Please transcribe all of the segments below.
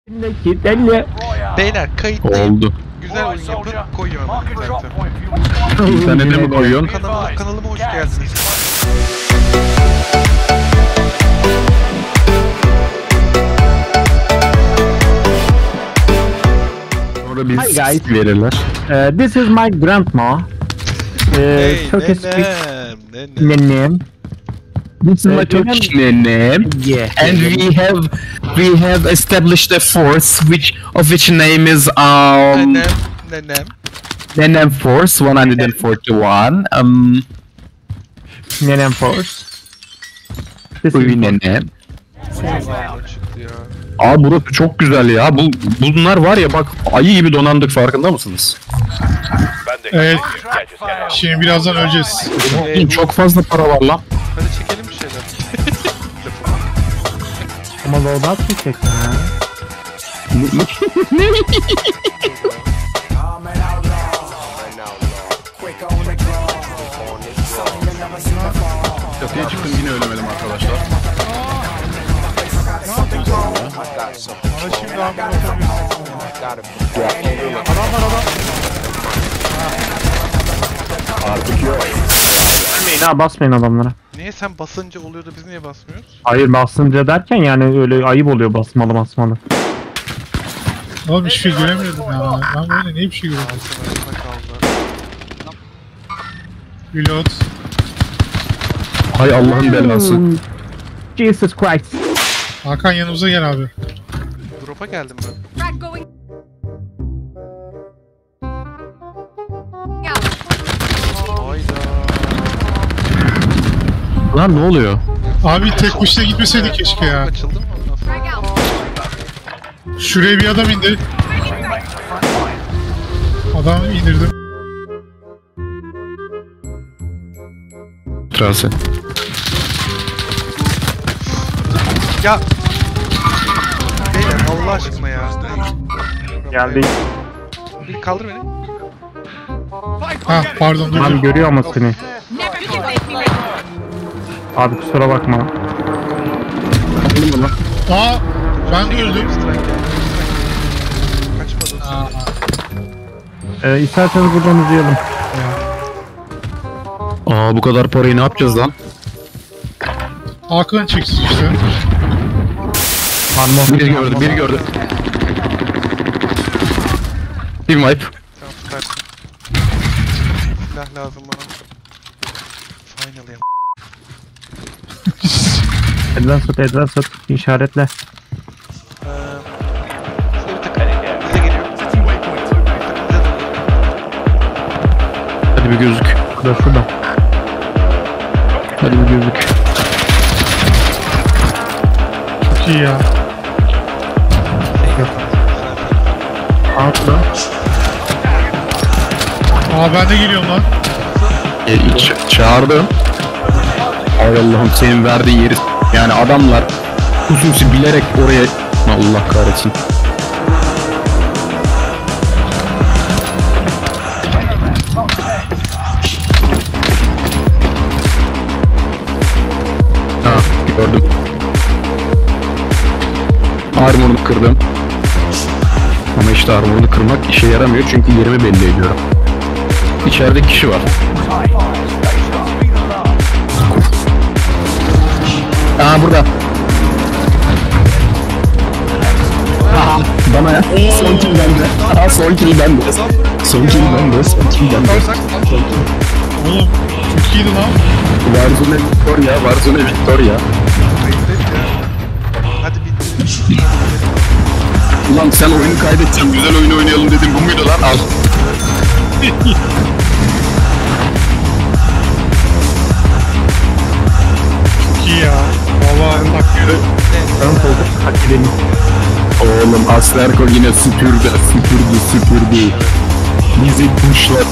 Beyler kayıttayım. Oldu. Güzel oyun yapın, koyuyorum internete. İnternete mi koyuyorsun? Kanalıma hoş geldiniz. Sonra biz Hi guys. verirler. This is my grandma. Hey, Turkish speak nenem. name. This is my Turkish name. Yeah. And we have established a force which name is Nenem. Nenem Force 141. Nenem force. This Uy is nenem. Vallahi çıktı ya. Aa burası çok güzel ya. Bunlar var ya bak ayı gibi donandık farkında mısınız? Evet. Şimdi birazdan öleceğiz. Oğlum çok fazla para var lan. Hadi çekelim bir şeyler. ama loadout mı çekti ha? Çatıya çıktım yine ölemedim arkadaşlar. Bana şimdi abi bakabilirsin. Artık yok. Basmayın ha, basmayın adamlara. Niye sen basınca oluyor da biz niye basmıyoruz? Hayır, basınca derken yani öyle ayıp oluyor basmalı. Oğlum hiçbir şey göremiyordum ya. Ben böyle niye bir şey görüyorum? Altına kaldı. Reload. Hay Allah'ın belası. Jesus Christ. Hakan yanımıza gel abi. Drop'a geldim ben. Frag going out. Hayda. Lan ne oluyor? Abi tek başına gitmeseydi keşke ya. Açıldı mı? Nasıl? Frag out. Şuraya bir adam indi. Adam indirdim. Trase. Ya. Beyler Allah aşkına ya. Geldi. Bir kaldır beni. Ha pardon dur. Abi görüyor ama seni. Never you can make me make Abi kusura bakma. Aa ben de öldüm. Kaçmadı. İsterseniz buradan uzayalım. Aa bu kadar parayı ne yapacağız lan? Hakan çeksin işte. Harmon. Biri gördü. Team wipe. Tamam süpersin. Silah lazım bana. Final ya. Advanced işaretle. Şöyle bir takım. Bize geliyor. Bize dönüyor. Hadi bir gözük. Şurada. Hadi bir gözük. Çok iyi ya. Altı. Aa ben de geliyorum lan. Çağırdım. Ay Allah'ım senin verdiğin yeri. Yani adamlar hususi bilerek oraya Allah kahretsin. Ha gördüm. Armor'unu kırdım. Ama işte armor'unu kırmak işe yaramıyor çünkü yerimi belli ediyorum. İçeride kişi var. Aa burada. Aha bana ya. Son kill bende. Aa son kill bende. Son kill bende. Son kill bende. Oğlum çok iyiydi lan. Warzone Victoria. Hadi bitti. Ulan sen oyunu kaydedeceksin, güzel oyun oynayalım dedim, bu muydu lan? Al. Çok iyi ya. Vallahi bak yürü. Ön koltuk hak edelim. Oğlum Aslerko yine süpürdü. Bizi puşlar.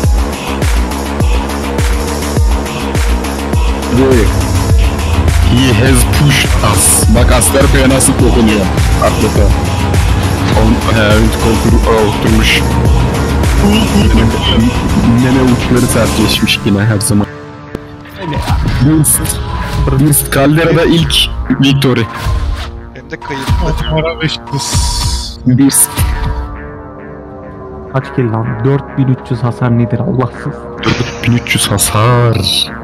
He has pushed us. Bak Aslerko'ya nasıl dokunuyor. Atleta. Oturmuş. Nene uçları sertleşmiş yine her zaman. Caldera'da ilk victory. Hem de kayıp. Numara 5 yıldız. Biz Kaç kill lan? 4300 hasar nedir Allahsız. 4300 hasar.